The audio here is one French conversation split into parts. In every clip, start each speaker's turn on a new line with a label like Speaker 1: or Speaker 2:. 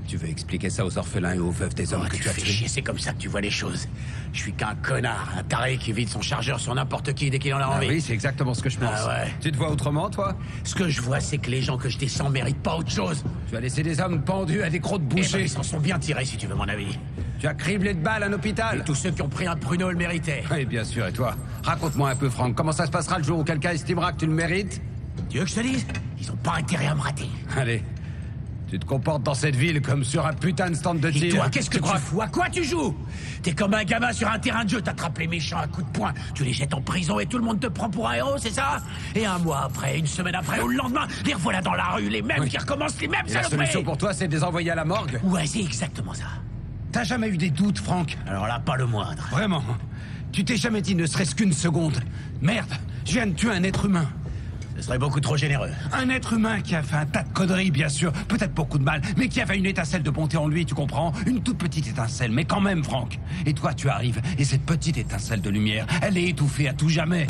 Speaker 1: Tu veux expliquer ça aux orphelins et aux veuves des hommes que tu as
Speaker 2: fais
Speaker 1: tués?
Speaker 2: chier, c'est comme ça que tu vois les choses. Je suis qu'un connard, un taré qui vide son chargeur sur n'importe qui dès qu'il en a envie.
Speaker 1: Oui, c'est exactement ce que je pense.
Speaker 2: Ah ouais.
Speaker 1: Tu te vois autrement, toi?
Speaker 2: Ce que je vois, c'est que les gens que je descends méritent pas autre chose.
Speaker 1: Tu as laissé des hommes pendus à des crocs de
Speaker 2: Eh ben,
Speaker 1: boucher.
Speaker 2: ils s'en sont bien tirés, si tu veux mon avis.
Speaker 1: Tu as criblé de balles un hôpital.
Speaker 2: Et tous ceux qui ont pris un pruneau le méritaient.
Speaker 1: Oui, bien sûr, et toi? Raconte-moi un peu, Franck, comment ça se passera le jour où quelqu'un estimera que tu le mérites?
Speaker 2: Tu veux que je te dise? Ils ont pas intérêt à me rater.
Speaker 1: Allez, tu te comportes dans cette ville comme sur un putain de stand de
Speaker 2: Et
Speaker 1: tir.
Speaker 2: toi, qu'est-ce que tu fous? À quoi tu joues? T'es comme un gamin sur un terrain de jeu, t'attrapes les méchants à coups de poing, tu les jettes en prison et tout le monde te prend pour un héros, c'est ça? Et un mois après, une semaine après ou le lendemain, les revoilà dans la rue, les mêmes qui recommencent, les mêmes
Speaker 1: Et la
Speaker 2: saloperies.
Speaker 1: solution pour toi, c'est de les envoyer à la morgue?
Speaker 2: Ouais, c'est exactement ça.
Speaker 1: T'as jamais eu des doutes, Franck?
Speaker 2: Alors là, pas le moindre.
Speaker 1: Vraiment? Tu t'es jamais dit ne serait-ce qu'une seconde? Merde, je viens de tuer un être humain.
Speaker 2: Ce serait beaucoup trop généreux.
Speaker 1: Un être humain qui a fait un tas de conneries, bien sûr, peut-être beaucoup de mal, mais qui avait une étincelle de bonté en lui, tu comprends? Une toute petite étincelle, mais quand même, Franck. Et toi, tu arrives, et cette petite étincelle de lumière, elle est étouffée à tout jamais.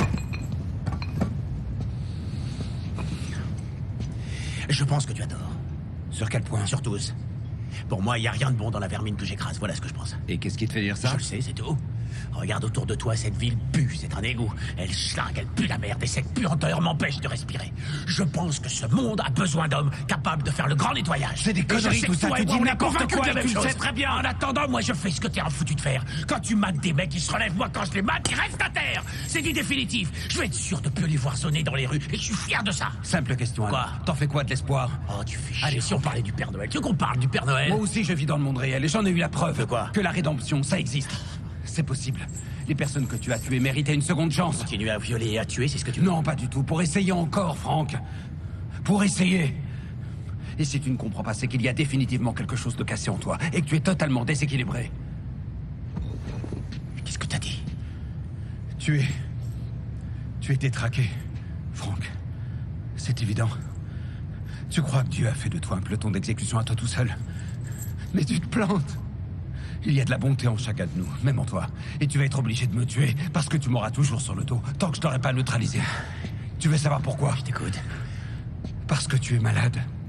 Speaker 2: Je pense que tu as tort.
Speaker 1: Sur quel point?
Speaker 2: Sur tous. Pour moi, il n'y a rien de bon dans la vermine que j'écrase, voilà ce que je pense.
Speaker 1: Et qu'est-ce qui te fait dire ça?
Speaker 2: Je le sais, c'est tout. Regarde autour de toi, cette ville pue, c'est un égout. Elle schlingue, elle pue la merde, et cette puanteur m'empêche de respirer. Je pense que ce monde a besoin d'hommes capables de faire le grand nettoyage.
Speaker 1: C'est des conneries, tout ça, tu dis n'importe quoi,
Speaker 2: tu
Speaker 1: tu le sais très bien.
Speaker 2: En attendant, moi je fais ce que t'es un foutu de faire. Quand tu mates des mecs, ils se relèvent, moi quand je les mate, ils restent à terre. C'est du définitif. Je vais être sûr de plus les voir sonner dans les rues, et je suis fier de ça.
Speaker 1: Simple question,
Speaker 2: Quoi?
Speaker 1: alors. T'en fais quoi de l'espoir?
Speaker 2: Oh, tu fais chier.
Speaker 1: Allez,
Speaker 2: Si on parlait du Père Noël, tu veux qu'on parle du Père Noël?
Speaker 1: Moi aussi, je vis dans le monde réel, et j'en ai eu la preuve.
Speaker 2: De quoi?
Speaker 1: Que la rédemption, ça existe. C'est possible. Les personnes que tu as tuées méritaient une seconde chance.
Speaker 2: Continuer à violer et à tuer, c'est ce que tu veux?
Speaker 1: Non, pas du tout. Pour essayer encore, Franck. Pour essayer. Et si tu ne comprends pas, c'est qu'il y a définitivement quelque chose de cassé en toi, et que tu es totalement déséquilibré.
Speaker 2: Qu'est-ce que t'as dit?
Speaker 1: Tu es détraqué, Franck. C'est évident. Tu crois que Dieu a fait de toi un peloton d'exécution à toi tout seul. Mais tu te plantes. Il y a de la bonté en chacun de nous, même en toi. Et tu vas être obligé de me tuer, parce que tu m'auras toujours sur le dos, tant que je t'aurai pas neutralisé. Tu veux savoir pourquoi?
Speaker 2: Je t'écoute.
Speaker 1: Parce que tu es malade.